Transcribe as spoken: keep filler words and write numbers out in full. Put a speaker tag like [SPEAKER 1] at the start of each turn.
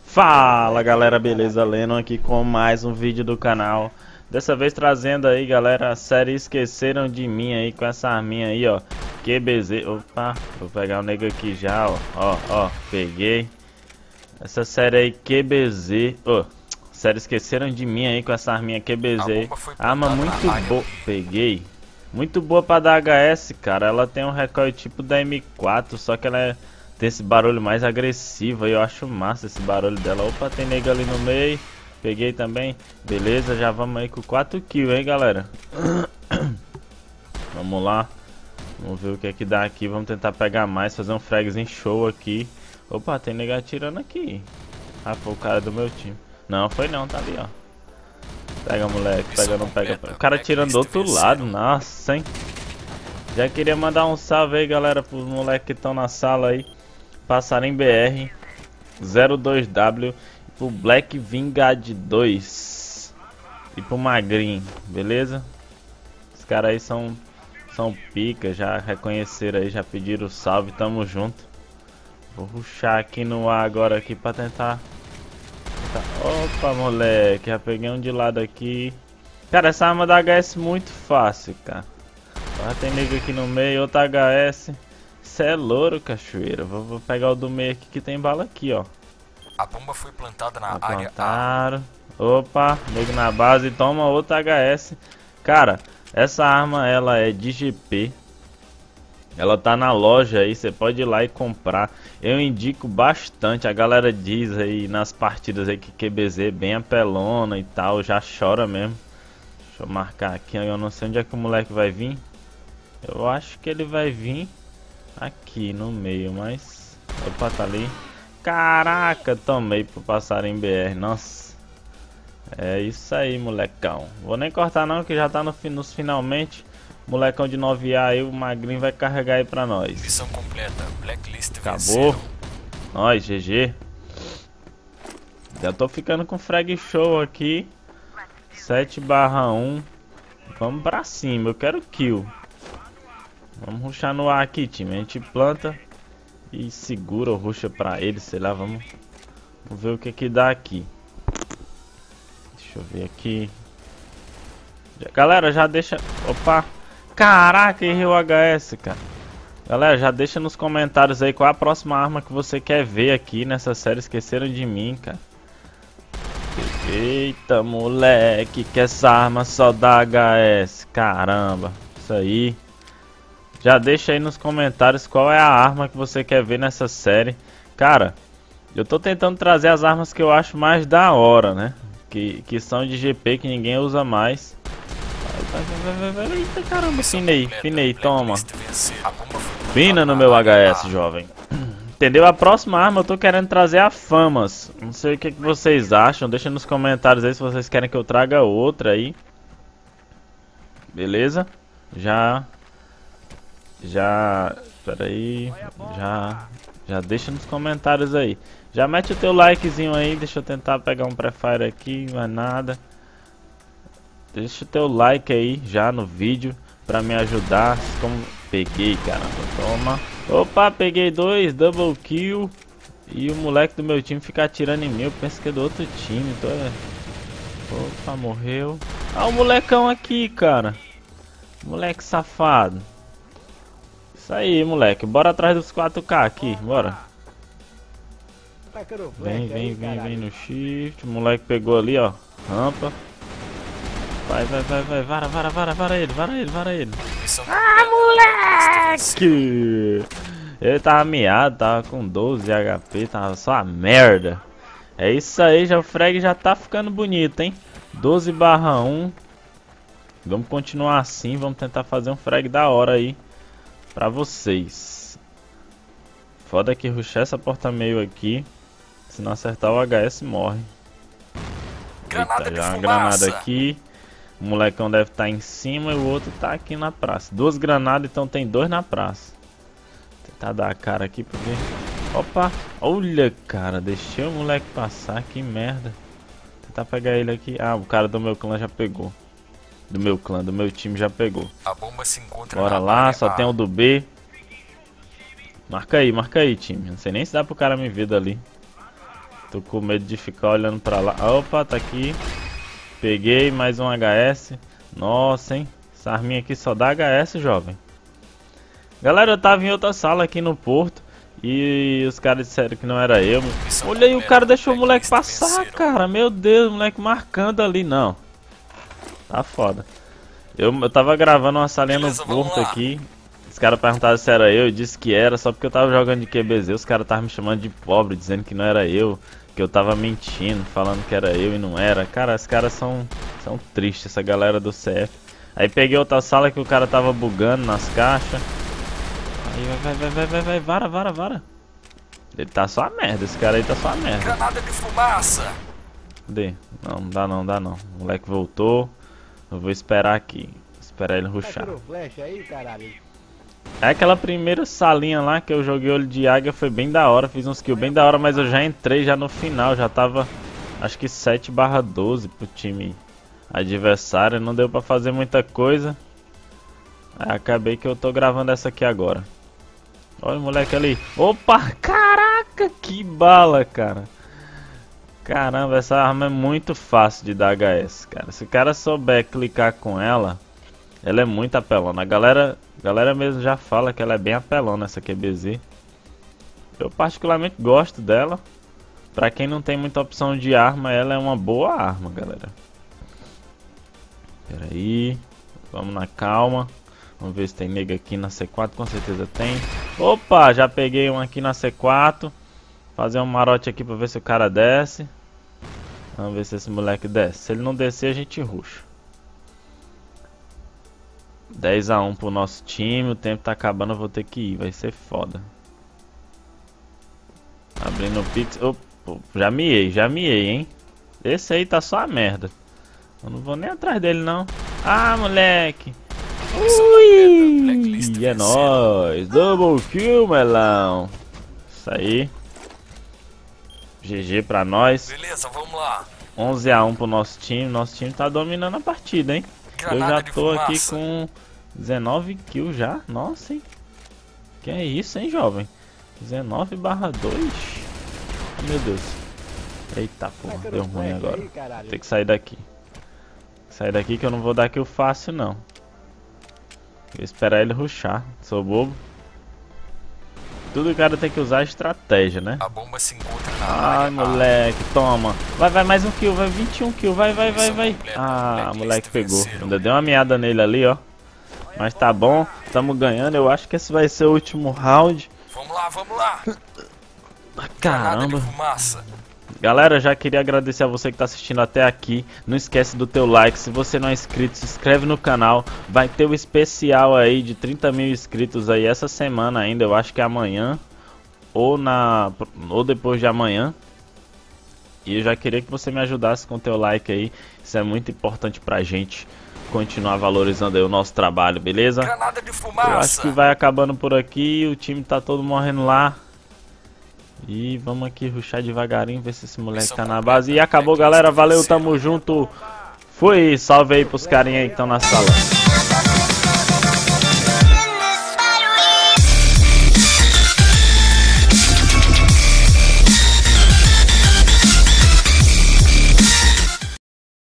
[SPEAKER 1] Fala galera, beleza? Leno aqui com mais um vídeo do canal. Dessa vez trazendo aí, galera, a série Esqueceram de Mim aí com essa arminha aí, ó. Q B Z. Opa, vou pegar o nego aqui já, ó. Ó, ó, peguei. Essa série aí Q B Z. Ó, série Esqueceram de Mim aí com essa arminha Q B Z. Arma muito boa. Peguei. Muito boa pra dar H S, cara. Ela tem um recoil tipo da M quatro, só que ela é... tem esse barulho mais agressivo e eu acho massa esse barulho dela. Opa, tem nega ali no meio. Peguei também. Beleza, já vamos aí com quatro kills, hein, galera. Vamos lá. Vamos ver o que é que dá aqui. Vamos tentar pegar mais, fazer um fragzinho show aqui. Opa, tem nega atirando aqui. Ah, foi o cara do meu time. Não, foi não, tá ali, ó. Pega, moleque. Pega, não pega. O cara atirando do outro lado. Nossa, hein. Já queria mandar um salve aí, galera, pros moleques que estão na sala aí. Passarem B R zero dois W, pro Black Vingad dois e pro Magrinho, beleza? Os caras aí são são pica, já reconheceram aí, já pediram salve, tamo junto. Vou rushar aqui no ar agora aqui pra tentar, tentar... Opa, moleque, já peguei um de lado aqui. Cara, essa arma da H S muito fácil, cara. Já tem nego aqui no meio, outra H S. Cê é louro, cachoeira. Vou, vou pegar o do meio aqui que tem bala aqui, ó.
[SPEAKER 2] A bomba foi plantada na
[SPEAKER 1] Plantaram.
[SPEAKER 2] área.
[SPEAKER 1] Opa, nego na base, toma outra H S. Cara, essa arma ela é de G P. Ela tá na loja aí, você pode ir lá e comprar. Eu indico bastante. A galera diz aí nas partidas aí que Q B Z é bem apelona e tal, já chora mesmo. Deixa eu marcar aqui, eu não sei onde é que o moleque vai vir. Eu acho que ele vai vir aqui no meio, mas... Opa, tá ali. Caraca, tomei pro passar em B R, nossa. É isso aí, molecão. Vou nem cortar não, que já tá no, nos finalmente. Molecão de nove A aí, o Magrinho vai carregar aí pra nós.
[SPEAKER 2] Missão completa, Blacklist
[SPEAKER 1] acabou.
[SPEAKER 2] venceram.
[SPEAKER 1] Nós, G G. Já tô ficando com frag show aqui. sete barra um. Vamos pra cima, eu quero kill. Vamos rushar no ar aqui, time. A gente planta e segura ou rusha pra ele, sei lá. Vamos, vamos ver o que que dá aqui. Deixa eu ver aqui. Galera, já deixa... Opa! Caraca, errei o H S, cara. Galera, já deixa nos comentários aí qual é a próxima arma que você quer ver aqui nessa série Esqueceram de Mim, cara. Eita, moleque, que essa arma só dá H S. Caramba, isso aí. Já deixa aí nos comentários qual é a arma que você quer ver nessa série. Cara, eu tô tentando trazer as armas que eu acho mais da hora, né? Que, que são de G P, que ninguém usa mais. Vai, vai, vai, vai, vai. Eita caramba, finei, finei, toma. Fina no meu H S, jovem. Entendeu? A próxima arma eu tô querendo trazer a Famas. Não sei o que, que vocês acham. Deixa nos comentários aí se vocês querem que eu traga outra aí. Beleza? Já... Já... Espera aí... Já... Já deixa nos comentários aí. Já mete o teu likezinho aí. Deixa eu tentar pegar um pré-fire aqui. Não é nada. Deixa o teu like aí já no vídeo pra me ajudar. Como... Peguei, caramba. Toma. Opa, peguei dois. Double kill. E o moleque do meu time fica atirando em mim. Eu penso que é do outro time. Tô... Opa, morreu. Ah, o molecão aqui, cara. Moleque safado. Isso aí, moleque. Bora atrás dos quatro K aqui. Bora. Vem, vem, vem, vem no shift. O moleque pegou ali, ó. Rampa. Vai, vai, vai, vai. Vara, vara, vara, vara ele. Vara ele, vara ele. Ah, moleque! Ele tava miado, tava com doze H P. Tava só a merda. É isso aí, já o frag já tá ficando bonito, hein? doze barra um. Vamos continuar assim. Vamos tentar fazer um frag da hora aí pra vocês. Foda que rushar essa porta meio aqui. Se não acertar o H S morre.
[SPEAKER 2] Granada
[SPEAKER 1] Eita,
[SPEAKER 2] de
[SPEAKER 1] já uma
[SPEAKER 2] fumaça.
[SPEAKER 1] granada aqui. O molecão deve estar em cima e o outro tá aqui na praça. Duas granadas, então tem dois na praça. Vou tentar dar a cara aqui pra ver. Opa, olha, cara, deixei o moleque passar, que merda. Vou tentar pegar ele aqui. Ah, o cara do meu clã já pegou. Do meu clã, do meu time já pegou.
[SPEAKER 2] A bomba se encontra
[SPEAKER 1] Bora
[SPEAKER 2] na
[SPEAKER 1] lá,
[SPEAKER 2] área
[SPEAKER 1] só
[SPEAKER 2] A.
[SPEAKER 1] tem o do B. Marca aí, marca aí, time. Não sei nem se dá pro cara me ver dali. Tô com medo de ficar olhando pra lá. Opa, tá aqui. Peguei mais um H S. Nossa, hein? Essa arminha aqui só dá H S, jovem. Galera, eu tava em outra sala aqui no porto. E os caras disseram que não era eu. Olha aí, o cara deixou o moleque passar, cara. Meu Deus, o moleque marcando ali. Não. Tá foda. Eu, eu tava gravando uma salinha no porto aqui. Os caras perguntaram se era eu. Eu disse que era, só porque eu tava jogando de Q B Z. Os caras estavam me chamando de pobre, dizendo que não era eu. Que eu tava mentindo, falando que era eu e não era. Cara, os caras são, são tristes, essa galera do C F. Aí peguei outra sala que o cara tava bugando nas caixas. Aí vai, vai, vai, vai, vai, vara, vara, vara. Ele tá só a merda, esse cara aí tá só a merda.
[SPEAKER 2] Granada de fumaça.
[SPEAKER 1] Cadê? Não, não dá não, dá não. O moleque voltou. Eu vou esperar aqui. Esperar ele rushar. É aquela primeira salinha lá que eu joguei olho de águia, foi bem da hora. Fiz uns kills bem da hora, mas eu já entrei já no final. Já tava, acho que sete barra doze pro time adversário. Não deu pra fazer muita coisa. Aí acabei que eu tô gravando essa aqui agora. Olha o moleque ali. Opa, caraca, que bala, cara. Caramba, essa arma é muito fácil de dar H S, cara. Se o cara souber clicar com ela, ela é muito apelona. A galera, a galera mesmo já fala que ela é bem apelona, essa Q B Z. Eu particularmente gosto dela. Pra quem não tem muita opção de arma, ela é uma boa arma, galera. Pera aí. Vamos na calma. Vamos ver se tem nega aqui na C quatro, com certeza tem. Opa, já peguei um aqui na C quatro. Fazer um marote aqui pra ver se o cara desce. Vamos ver se esse moleque desce. Se ele não descer, a gente rusha. dez a um pro nosso time. O tempo tá acabando, eu vou ter que ir. Vai ser foda. Abrindo o pix. Opa, já miei, já miei, hein. Esse aí tá só a merda. Eu não vou nem atrás dele, não. Ah, moleque. Ui, é nóis. Double kill, melão. Isso aí. G G pra nós.
[SPEAKER 2] Beleza, vamos lá.
[SPEAKER 1] onze a um pro nosso time. Nosso time tá dominando a partida, hein.
[SPEAKER 2] Granada
[SPEAKER 1] eu já
[SPEAKER 2] de
[SPEAKER 1] tô
[SPEAKER 2] fumaça.
[SPEAKER 1] aqui com dezenove kills já. Nossa, hein. Que é isso, hein, jovem. dezenove barra dois. Oh, meu Deus. Eita porra, deu ruim agora. Vou ter que sair daqui. Sair daqui que eu não vou dar kill fácil, não. Vou esperar ele rushar. Sou bobo. Tudo o cara tem que usar estratégia, né?
[SPEAKER 2] A bomba se encontra na
[SPEAKER 1] Ai,
[SPEAKER 2] área.
[SPEAKER 1] moleque, toma. Vai, vai, mais um kill, vai, vinte e um kill, vai, vai, vai, vai.
[SPEAKER 2] completa,
[SPEAKER 1] Ah,
[SPEAKER 2] blacklist
[SPEAKER 1] moleque pegou.
[SPEAKER 2] venceram.
[SPEAKER 1] Ainda deu uma meada nele ali, ó. Mas tá bom, tamo ganhando. Eu acho que esse vai ser o último round.
[SPEAKER 2] Vamos lá, vamos lá.
[SPEAKER 1] Ah,
[SPEAKER 2] Granada
[SPEAKER 1] caramba.
[SPEAKER 2] de fumaça.
[SPEAKER 1] Galera, já queria agradecer a você que está assistindo até aqui. Não esquece do teu like. Se você não é inscrito, se inscreve no canal. Vai ter o especial aí de trinta mil inscritos aí essa semana ainda. Eu acho que é amanhã ou, na, ou depois de amanhã. E eu já queria que você me ajudasse com o teu like aí. Isso é muito importante pra gente continuar valorizando aí o nosso trabalho, beleza?
[SPEAKER 2] Granada de fumaça.
[SPEAKER 1] Eu acho que vai acabando por aqui. O time tá todo morrendo lá. E vamos aqui rushar devagarinho, ver se esse moleque tá na base. E acabou, galera. Valeu, tamo junto. Fui, salve aí pros carinha aí que estão na sala.